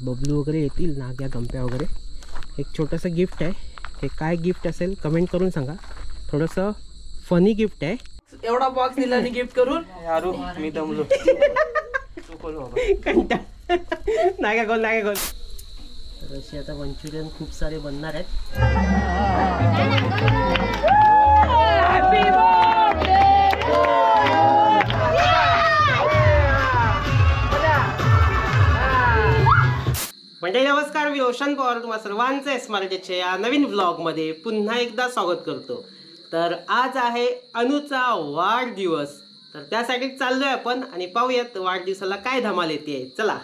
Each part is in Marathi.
बबलू वगैरे येतील, नाग्या गंप्या वगैरे. एक छोटंसं गिफ्ट आहे. हे काय गिफ्ट असेल कमेंट करून सांगा. थोडंसं फनी गिफ्ट आहे. एवढा बॉक्स दिला आणि गिफ्ट करून यारू मी दमलो. कंटा नाग्या गोल नाग्या गोल. तर असे आता मंचुरियन खूप सारे बनणार आहेत. मंडळी नमस्कार, मी रोशन पवार तुम्हा सर्वांचं स्मार्टच्या या नवीन व्लॉगमध्ये पुन्हा एकदा स्वागत करतो. तर आज आहे अनुचा वाढदिवस, तर त्यासाठी चाललोय आपण आणि पाहूयात वाढदिवसाला काय धमाल येते. चला.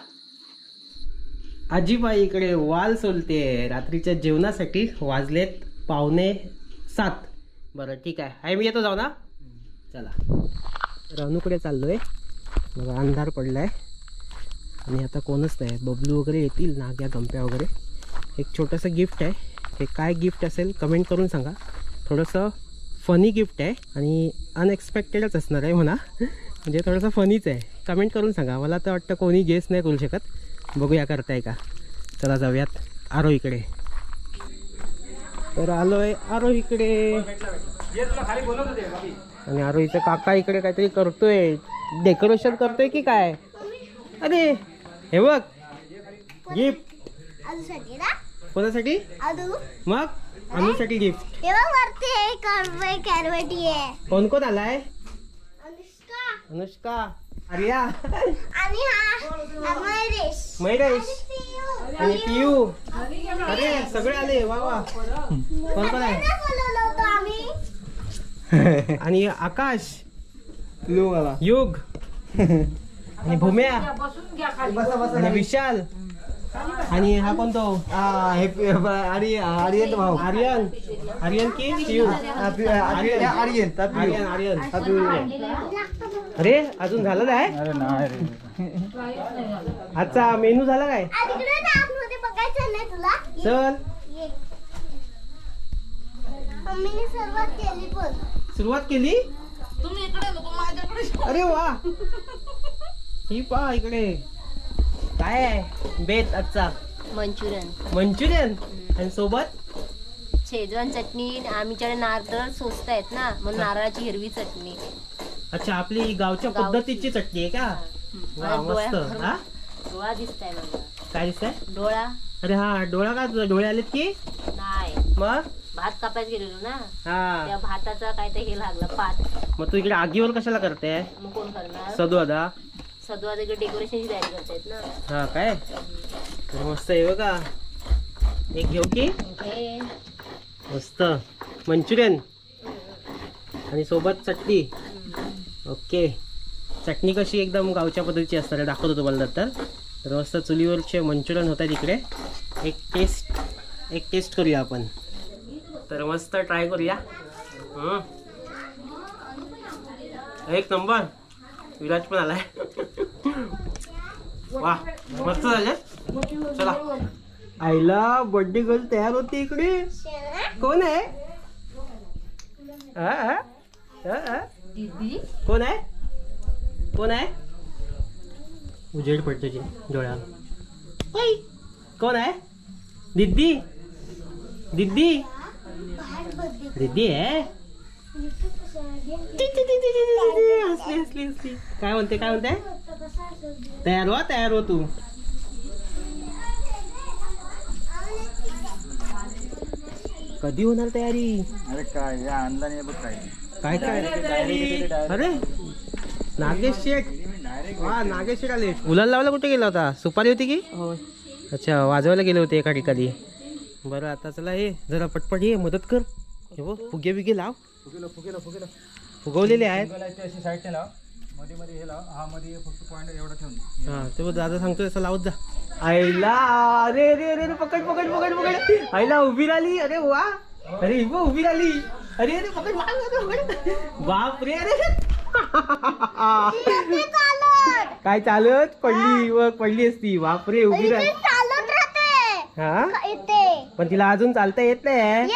आजीबाई इकडे वाल सोलते रात्रीच्या जेवणासाठी. वाजलेत 6:45. बरं ठीक आहे, मी येतो जाऊ ना. चला. तर अनुकडे चाललोय. बघा अंधार पडलाय आणि आता कोणच नाही. बबलू वगैरे येतील, नाग्या गंप्या वगैरे. एक छोटंसं गिफ्ट आहे. हे काय गिफ्ट असेल कमेंट करून सांगा. थोडंसं फनी गिफ्ट आहे आणि अनएक्सपेक्टेडच असणार आहे म्हणा. म्हणजे थोडंसं फनीच आहे. कमेंट करून सांगा. मला तर वाटतं कोणी गेस नाही करू शकत. बघूया करताय का. चला जाऊयात आरोहीकडे. तर आलोय आरोहीकडे आणि आरोहीचा काका इकडे काहीतरी करतोय. डेकोरेशन करतोय की काय. अरे हे बघ गिफ्ट. कोणासाठी. मग अनुसाठी गिफ्ट. कोण कोण आलाय. अनुष्का, आर्या महेश आणि पियू. अरे सगळे आले. वा वा. कोण कोण आहे. आणि आकाश, युग आणि भूम्या आणि विशाल आणि हा कोणतो आर्यन भाऊ. आर्यन की पियू. आर्यन. अरे अजून झालं काय. आजचा मेनू झाला काय. चल. सुरुवात केली. अरे वा. ही पहा इकडे काय आहे बेत आजचा. मंचुरियन आणि सोबत शेजवान चटणी. आमच्याकडे नारळ स्वस्त आहेत ना, म्हणून नारळाची हिरवी चटणी. अच्छा, आपली गावच्या पद्धतीची चटणी आहे का. मस्त. हा डोळा दिसताय मला. काय दिसतंय. डोळा. अरे हा डोळा का. डोळे आलेत की नाही. मग भात कापायला गेलेलो ना, हा त्या भाताचा काय ते हे लागला पात. मग तू इकडे आगीवर कशाला करते. मग कोण करणार. सदवादा इकडे डेकोरेशनची तयारी करतायत ना. हा काय. मस्त आहे बघा. एक घेऊ की. मस्त मंचुरियन आणि सोबत चटणी. ओके. चटणी कशी एकदम गावच्या पद्धतीची असणार. दाखवतो तुम्हाला नंतर. तर मस्त चुलीवरचे मंचुरियन होत आहेत इकडे. एक टेस्ट करूया आपण. तर मस्त ट्राय करूया. एक नंबर. विराज पण आलाय. वा मस्त झालं. चला. आईला बर्थडे गर्ल तयार होते इकडे. कोण आहे. कोण आहे. कोण आहे. उजेड पडतो डोळ्याला. कोण आहे. दीदी. दीदी. दीदी आहे. हसली. काय म्हणते तयार हो तू. कधी होणार तयारी. अरे काय आणला नाही बघ. काय अरे नागेश शेठ. हा नागेश शेठ आले. गुलाल लावायला कुठे गेला होता. सुपारी होती की. अच्छा, वाजवायला गेले होते एका ठिकाणी. बरं आता चला हे जरा पटपट ये मदत कर. हे बघ फुगे बिगे लाव. फुगवलेले आहेत. हा ते बघ दादा सांगतोय असं लावत जा. आईला. अरे रे रे पकड. आईला उभी राहिली. अरे वा. अरे उभी राहिली. अरे पकड. बाप रे. अरे काय चालत पडली असती. बापरे उभी राहिली. हा पण तिला अजून चालता येत नाही.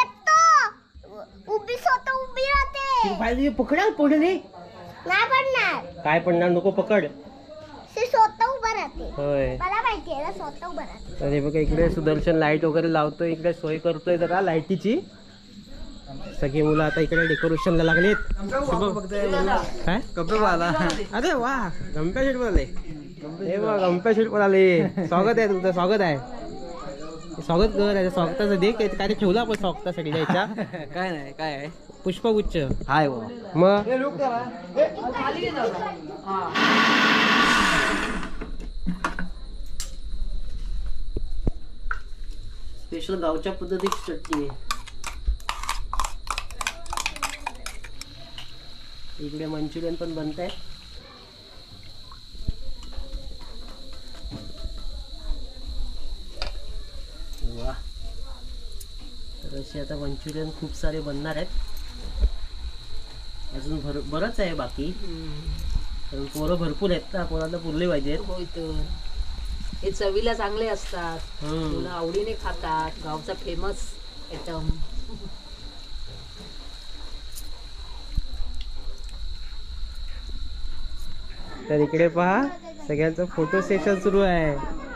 पकडाल पडले. काय पडणार नको. पकड. स्वतः उभा राहत. राहते. होय. मला माहिती आहे स्वतः उभं राहते. तर हे बघा इकडे सुदर्शन लाईट वगैरे लावतोय, इकडे सोय करतोय जरा लाईटीची. सगळी मुलं आता इकडे डेकोरेशनला लागलीत. काय अरे वा, गंप्या शेट पण आले. हे बघ गंप्या शेट पण आले. स्वागत आहे तुमचं, स्वागत आहे. स्वागत कर, याच्या स्वागताचं दे. काय ते ठेवलं आपण स्वागतासाठी द्यायच्या. काय नाही, काय आहे पुष्पगुच्छ हाय मग. स्पेशल गावच्या पद्धतीची चटणी आहे. इकडे मंचुरियन पण बनत आहे. वा, तर असे आता मंचुरियन खूप सारे बनणार आहेत. अजून बरंच आहे बाकी, कारण पोरं भरपूर आहेत ना, पोरांना पुरले पाहिजेत. होय तर हे चवीला चांगले असतात, हम्म. मुलं आवडीने खातात. गावचा फेमस आयटम. तर इकडे पहा, सगळ्यांचं फोटो सेशन सुरू आहे.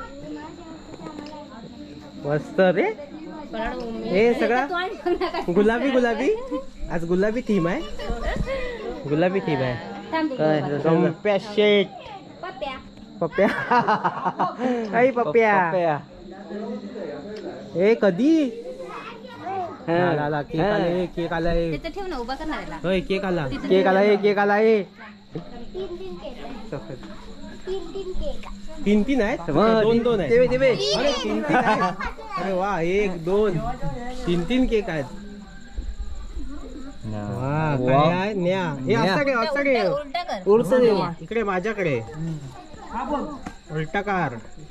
मस्त रे. हे सगळं गुलाबी गुलाबी, आज गुलाबी थीम आहे. गुलाबी थीम आहे. काय गंप्या शेट, पप्प्या काही पप्प्या. हे कधी आला केक आला, केक आला. ठेव ना, उभा करणार होय, केक आला, केक आला, केक आला. हे 3 केक. 3 आहेत, 2 आहेत. अरे 3 आहेत. अरे वा, 1 2 3 केक आहेत. वा, काय आहे न्या. हे असं काय, असं काय उलटा कर. उलट इकडे माझ्याकडे उलटाकार.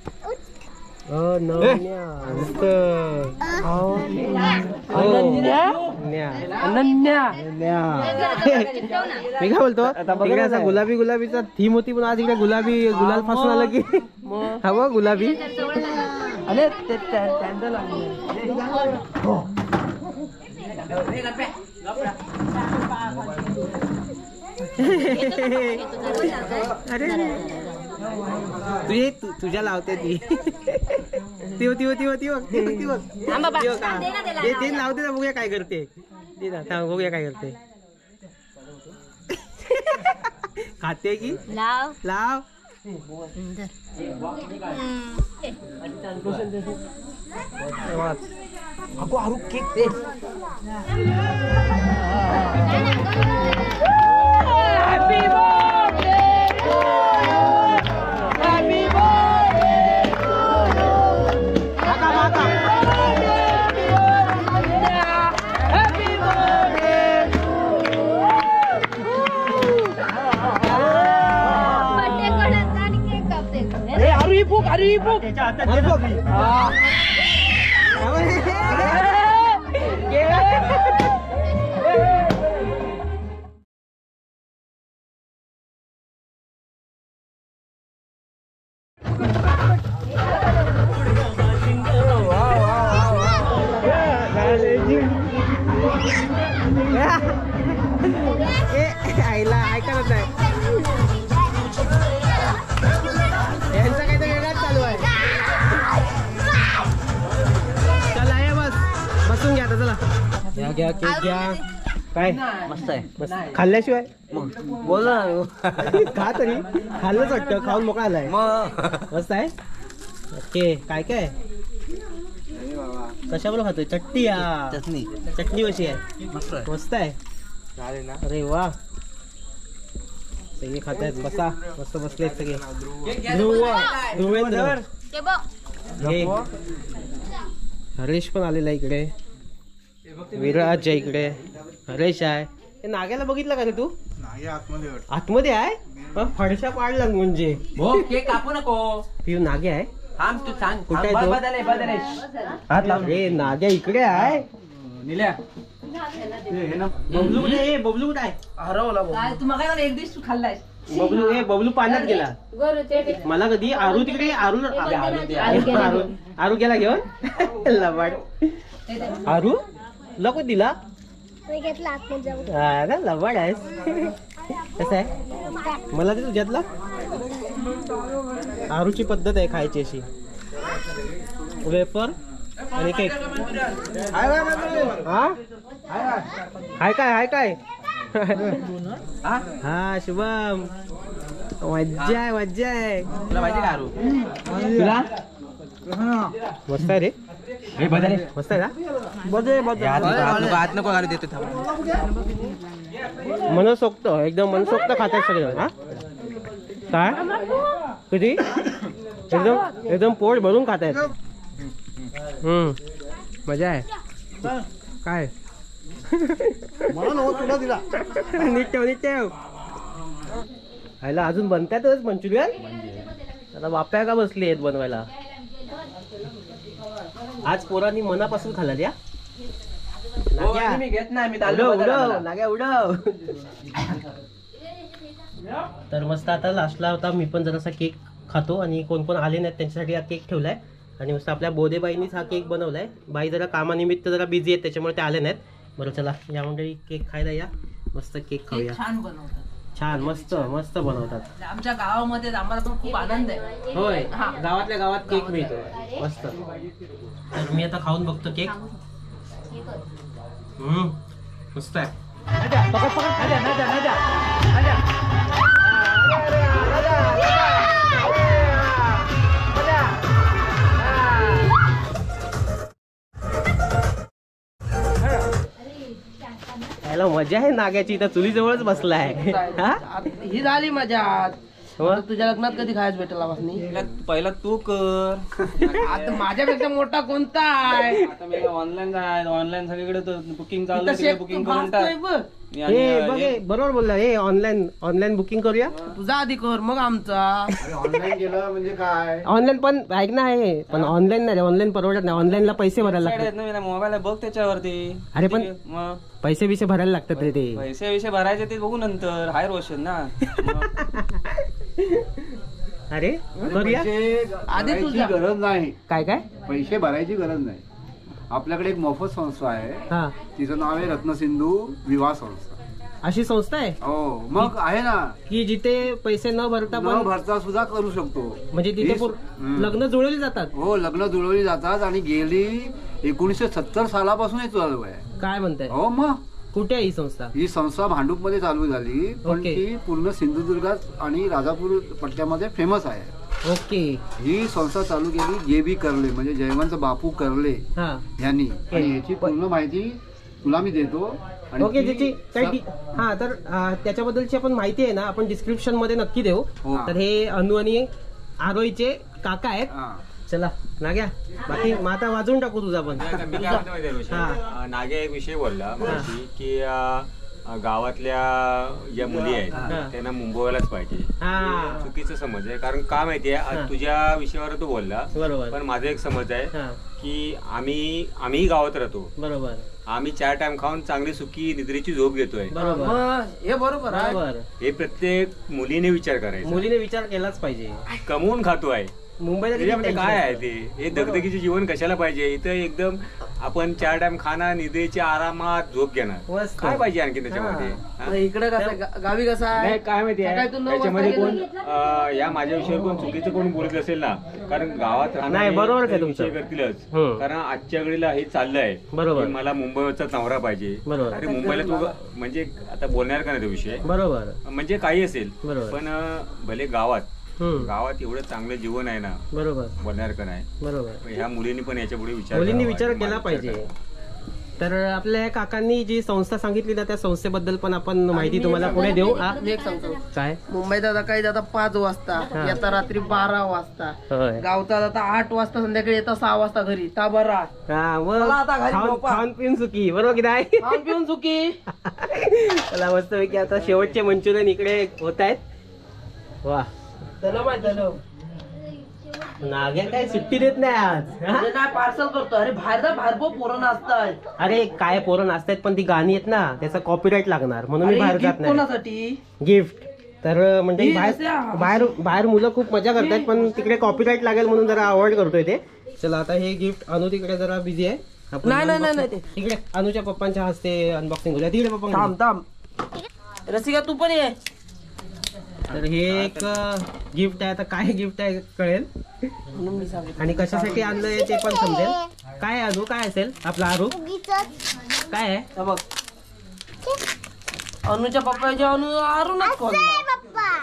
मी काय बोलतो, इकडे असा गुलाबी गुलाबीचा थीम होती, पण आज इकडे गुलाबी गुलाल पासून आलं की हवं गुलाबी. अरे तुझ्या लावते ती ती होती होती होती बघ, ती होती बघ. ते लावते ना, बघूया काय करते. बघूया काय करते. खाते की लाव लाव. आईला ऐकत नाही. यांचा काहीतरी वेगळाच चालू आहे. चला ये बस, बसून घ्या आता. चला घ्या घ्या केक घ्या. काय मस्त आहे. खाल्ल्याशिवाय बोल ना. खा तरी. खाल्लंच वाटतं, खाऊन मोकळा आलाय. मस्त आहे. ओके, काय काय कशाबरोबर खातोय? चटणी. चटणी चटणी कशी आहे? मस्त आहे. अरे वा, सगळे खात आहेत. बसा, मस्त बसलेत सगळे. ध्रुवेंद्र, हे हरेश पण आलेला इकडे. विराज आहे इकडे, हरेश आहे. हे नाग्याला बघितलं का रे तू? आतमध्ये आहे. फडशा पाडला म्हणजे. केक कापू नको. पिऊ नागे आहे. थांब तू सांग. कुठे आहे तो? रे नाग्या इकडे आहे. निल्या बबलू कुठे आहे? बबलू कुठे आहे? हरवला. तू मग एक दिवस तू खाल्लाय. बबलू, हे बबलू पाण्यात गेला. मला कधी आरू तिकडे. आरू गेला घेऊन. लबाड आरू लको दिला. घेतला आतमध्ये जाऊन. लबाड आहेस. कसं आहे? मला ते तुझ्यातला आरूची पद्धत आहे खायची अशी. वेफर आणि केक. हा हाय काय हाय काय हा शुभम मज्जा आहे मज्जा आहे. तुला माहिती का आरू? तुला मस्त आहे रे. हे बदल मस्त आहे का? हात नको घालू देतो मनसोक्त एकदम मनसोक्त खातात सगळे. हा काय किती एकदम एकदम पोट भरून खात आहेत. मजा आहे काय. नीट ठेव नीट ठेव. ह्याला अजून बनतातच मंचुरियन. आता बाप्या का बसली आहेत बनवायला. आज पोरांनी मनापासून खाल्ला द्या. मी घेत नाही मी उडव नाग्या उडव. तर मस्त आता लास्टला होता मी पण जरासा केक खातो आणि कोण कोण आले नाहीत त्यांच्यासाठी हा केक ठेवलाय. आणि मस्त आपल्या बोधेबाईंनीच हा केक बनवलाय. बाई जरा कामानिमित्त जरा बिझी आहेत त्याच्यामुळे ते आले नाहीत. बरं चला या मंडळी केक खायला या. मस्त केक खाऊया. छान बनवतात. छान मस्त मस्त बनवतात. आमच्या गावामध्ये आम्हाला पण खूप आनंद आहे. होय गावातल्या गावात केक मिळतो मस्त. तर मी आता खाऊन बघतो केक. मस्त आहे. याला मजा आहे नाग्याची. तर चुलीजवळच बसलाय. ही झाली मजा. तुझ्या लग्नात कधी खायच भेटेल पहिला तू कर. आता माझ्यापेक्षा मोठा कोणता आहे? आता मी ऑनलाईन ऑनलाईन सगळीकडे बुकिंग चालू आहे. बुकिंग करून टाक. हे बघ हे बरोबर बोलला. हे ऑनलाईन बुकिंग करूया. तुझा आधी कर मग आमचा. ऑनलाईन केलं म्हणजे काय? ऑनलाईन पण ऐक ना आहे पण ऑनलाईन नाही. ऑनलाईन परवडत नाही. ऑनलाईनला पैसे भरायला लागतात. मोबाईल बघ त्याच्यावरती. अरे पण मग पैसे बिसे भरायला लागतात रे ते. पैसे विषय भरायचे ते बघू नंतर. हाय रोशन ना. अरे करूया आधी तुझ्या गरज नाही. काय काय पैसे भरायची गरज नाही. आपल्याकडे एक मोफत संस्था आहे. हा तिचं नाव आहे रत्नसिंधू विवाह संस्था. अशी संस्था आहे हो मग आहे ना की जिथे पैसे न भरता न पण भरता सुद्धा करू शकतो. म्हणजे तिथे लग्न जुळवली जातात. हो लग्न जुळवली जातात आणि गेली 1970 सालापासून हे चालू आहे. काय म्हणताय. हो मग कुठे आहे ही संस्था. ही संस्था भांडूप मध्ये चालू झाली पण ओके. ती पूर्ण सिंधुदुर्गात आणि राजापूर पट्ट्यामध्ये फेमस आहे. ओके ही संस्था चालू केली जे.बी. करले म्हणजे जयवंत बापू करले हा यांनी. आणि याची पूर्ण माहिती तुला मी देतो. आणि ओके ती त्याची काही हा तर त्याच्याबद्दलची आपण माहिती आहे ना आपण डिस्क्रिप्शन मध्ये नक्की देऊ. हो. तर हे अनु आणि आरोईचे काका आहेत. हा. चला नाग्या बाकी मग आता वाजवून टाकू तुझा पण. मी काय म्हणतो माहिती आहे रोशन? नागे एक विषय बोलला मगाशी की गावातल्या ज्या मुली आहेत त्यांना मुंबईलाच पाहिजे. हा चुकीचं समज आहे. कारण का माहितीये तुझ्या विषयावर तू बोलला बरोबर. पण माझा एक समज आहे हा की आम्ही गावात राहतो. बरोबर आम्ही 4 टाइम खाऊन चांगली सुखी निद्रेची झोप घेतोय. बरोबर हे बरोबर आहे. बरोबर. हे प्रत्येक मुलीने विचार करायचा. मुलीने विचार केलाच पाहिजे. कमवून खातो आहे मुंबईला किती त्याच्यामध्ये tension काय आहे असतं. ते हे दगदगीचे जीवन कशाला पाहिजे. इथं एकदम आपण 4 टाइम खाणार निद्रेची आरामात झोप घेणार. मस्त. काय पाहिजे आणखी त्याच्यामध्ये. हा? इकडे कसं गावी कसं आहे. नाही काय माहिती सकाळी तू 9 त्याच्यामध्ये वाजता कोण या माझ्या विषयावर कोण चुकीचं कोण बोलत असेल ना कारण गावात नाही, बरोबर आहे ते तुमचं. विषय करतीलच. हं. कारण आजच्या घडीला हे चाललंय बरोबर. की मला मुंबईवरचा नवरा पाहिजे. बरोबर. अरे मुंबईला तू म्हणजे आता बोलणार का नाही तो विषय बरोबर म्हणजे काही असेल बरोबर. पण भले गावात एवढं चांगलं जीवन आहे ना बरोबर बोलणार का नाही. बरोबर. पण ह्या मुलींनी पण याच्या पुढे विचार मुलींनी करावा. विचार केला पाहिजे. तर आपल्या या काकांनी जी संस्था सांगितली ना त्या संस्थेबद्दल पण आपण माहिती तुम्हाला पुढे देऊ. मी एक सांगतो काय मुंबईत आता काही जाता 5 वाजता हा. येता रात्री 12 वाजता होय गावचा जाता 8 वाजता संध्याकाळी येता 6 वाजता घरी ता बरा हा मग चला आता घरी झोपा. खाऊन पिऊन सुकी बरोबर की नाही. खाऊन पिऊन चुकी. चला मस्त पैकी आता शेवटचे मंचुरियन इकडे होत आहेत. वा त्याला माहित नाग्या काय सुट्टी देत नाही आज. हा? नाही पार्सल करतो. अरे बाहेर पोरं नाचतायत. अरे काय पोरं नाचतायत पण ती गाणी आहेत ना त्याचा कॉपीराईट लागणार म्हणून मी बाहेर जात नाही. कोणासाठी गिफ्ट तर म्हणजे हे बाहेर असे- बाहेर बाहेर मुलं खूप मजा करतात पण तिकडे कॉपीराईट लागेल म्हणून जरा अवॉइड करतोय ते. चला आता हे गिफ्ट अनु तिकडे जरा बिझी आहे. आपण नाही, नाही, unboxing- नाही, ते. इकडे अनुच्या पप्पांच्या हस्ते अनबॉक्सिंग करूया. तिकडे पप्पा थांब रसिका तू पण ये. तर हे एक गिफ्ट आहे. आता काय गिफ्ट आहे कळेल म्हणून मी सांगितलं. आणि कशासाठी आणलंय ते पण समजेल. काय आहे अरू? काय असेल आपला अरू? उगीचच काय आहे? हे बघ अनुच्या पप्पाच्या अरुणच खोलला. पप्पा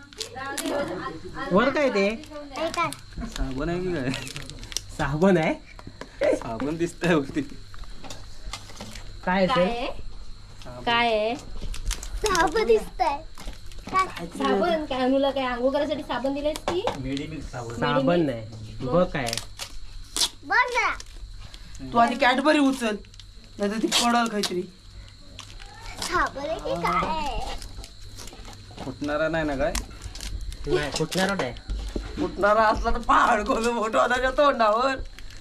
वर काय ते? हे काय साबण आहे की काय? साबण आहे. साबण दिसतंय वरती. काय काय असेल? आहे? काय आहे? साबण दिसतंय. काय साबण काय? अनुला काय आंघोळ करायसाठी साबण दिलेस की? साबण नाही. बघ काय आहे? बघ ना. तू आधी कॅडबरी उचल नाही तर ती पडल काहीतरी. साबण आहे की काय? फुटणारा नाही ना काय? नाही फुटणारच आहे. उठणारा असला तर पहाड खोल मोठं त्याच्या तोंडावर.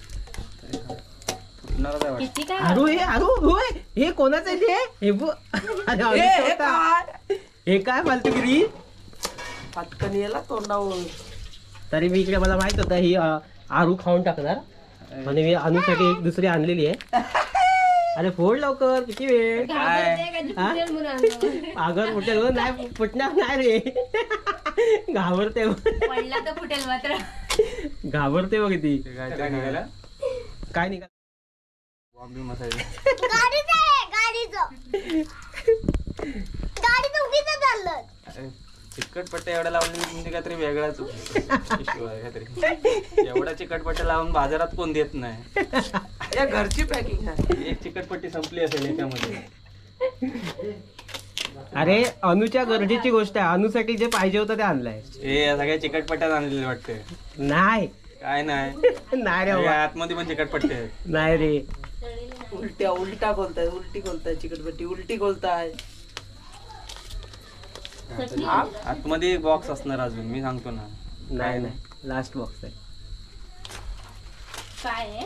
फुटणाराच आहे वाटतं. किती काय? अरू हे अरू होय हे कोणाचं आहे ते? हे अरे हे अनुचं हे होता. काय हे काय फालतूगिरी. पटकन येला तोंडावर. तरी मी इकडे मला माहित होतं ही आरू खाऊन टाकणार आणि मी अनुसाठी एक दुसरी आणलेली आहे. अरे फोड लवकर किती वेळ. घाबरते का? हा? फुटेल म्हणून आणलं. अगर फुटेल हो, नाही फुटणार नाही रे. घाबरते पडला तर फुटेल मात्र. घाबरते बघ ती. काय निघाला? काय निघाल? बॉम्बे मसाले. गाडीचं आहे गाडीचं. गाडीचं उगीच चाललं. चिकटपट्ट्या एवढ्या लावली म्हणजे काहीतरी वेगळाच issue आहे काहीतरी. एवढा चिकटपट्ट्या लावून बाजारात कोण देत नाही. या घरची पॅकिंग आहे. एक चिकटपट्टी संपली असेल याच्यामध्ये. अरे अनुच्या गरजेची गोष्ट आहे. अनुसाठी जे पाहिजे होतं ते आणलंय. हे या सगळ्या चिकटपट्ट्यात आणलेले वाटते. नाही काय नाही नाही रे या बाबा. आतमध्ये पण चिकटपट्टे आहेत. नाही रे. उलटा खोलताय उलटी खोलताय चिकटपट्टी उलटी खोलताय. आतमध्ये बॉक्स असणार अजून मी सांगतो ना. नाही नाही लास्ट बॉक्स आहे. काय आहे?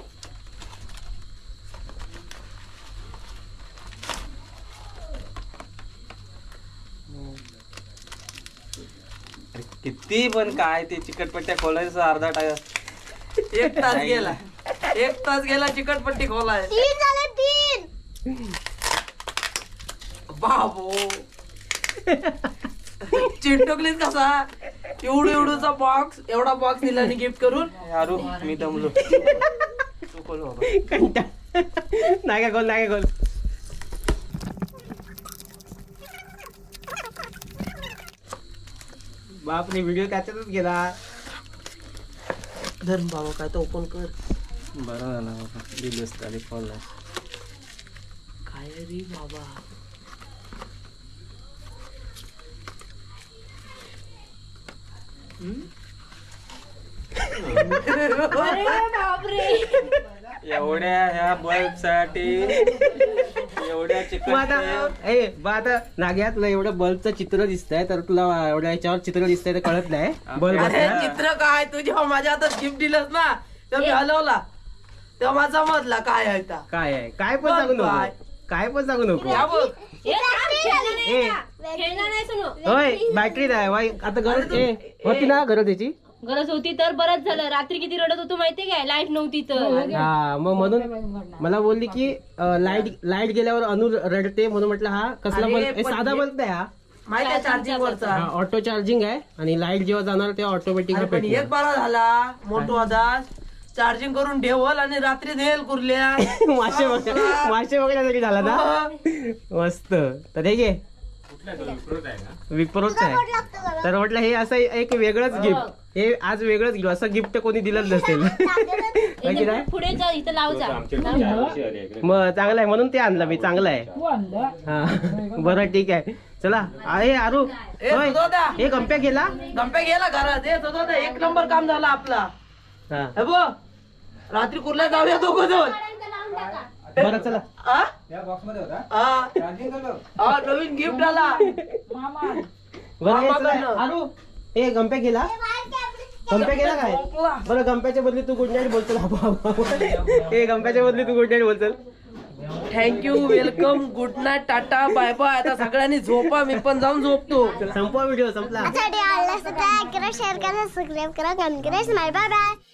अरे किती पण काय ते चिकटपट्ट्या खोलायचं अर्धा टाय. 1 तास गेला. 1 तास गेला चिकटपट्टी खोलाय. 3 झाले 3. बाबो चिंटकलीच कसा एवढूचा बॉक्स एवढा बॉक्स दिला आणि गिफ्ट करून. अरू मी दमलो. तू खोल बाबा. कंटा नाही का गोल नाही का गोल. बापरे व्हिडिओ त्याच्यातच गेला. धर बाबा काय तर ओपन कर. बरं झालं बाबा दिलंस तरी खोलला. काय रे बाबा. अरे बापरे. एवढ्या ह्या बल्ब साठी एवढ्या मग आता चिकट. बा आता नाग्या तुला एवढं बल्बचं चित्र दिसतंय तर तुला एवढ्या याच्यावर चित्र दिसतंय तर कळत नाही बल्ब अरे चित्र काय तू जेव्हा माझ्या हातात गिफ्ट दिलंस ना तेव्हा मी हलवला तेव्हा माझा मधला काय आहे ता. काय आहे काय पण सांगू काय? नको. काय पण सांगू नको. या बघ ए, थांब, खेळणार नाही ए. का? खेळणार नाही सुनो. होय बॅटरी नाही वाई आता गरज होती ना गरज याची. गरज होती तर बरंच झालं. रात्री किती रडत होतो माहितीये काय? लाईट नव्हती तर. हा मग म्हणून मला बोलली की लाईट गेल्यावर अनु रडते म्हणून म्हटलं हा कसला अरे, बल्ब पण साधा हे- बल्ब नाही हा. माहिती आहे चार्जिंग वरचा. ऑटो चार्जिंग आहे आणि लाईट जेव्हा जाणार तेव्हा ऑटोमॅटिक अरे पण एक बरा झाला मोठो आदास चार्जिंग करून ठेवल आणि रात्री नेल कुरल्या. मासे बघण्यासाठी झाला ना मस्त. तर हे घे विप्रोच आहे. तर म्हटलं हे असं एक वेगळंच गिफ्ट. हे आज वेगळंच घेऊ असं गिफ्ट कोणी दिलंच नसेल. माहिती नाही पुढे जा इथं लाव जा. मग चांगलं आहे म्हणून ते आणलं मी. चांगलं आहे हा बरं ठीक आहे चला. आहे आरू होय दादा हे गंप्या गेला. गंप्या गेला घरात. येत होता ना, 1 नंबर काम झाला आपला. हा हे बघ रात्री कुर्ला जाऊया दोघं जण. बरं चला. हा? या बॉक्स मध्ये होता हा. चार्जिंग करू. हा, नवीन गिफ्ट आला. बरं हे चला. आरू हे गंप्या गेला. गंप्या गेला काय. बरं गंप्याच्या बदली तू गुड नाईट बोलतो. हे गंप्याच्या बदली तू गुड नाईट बोलतो. Thank you welcome good night tata bye bye. आता सगळ्यांनी झोपा मी पण जाऊन झोपतो. संपवा व्हिडिओ संपला. शेअर करा सबस्क्राईब करा कमेंट करा बाय बाय.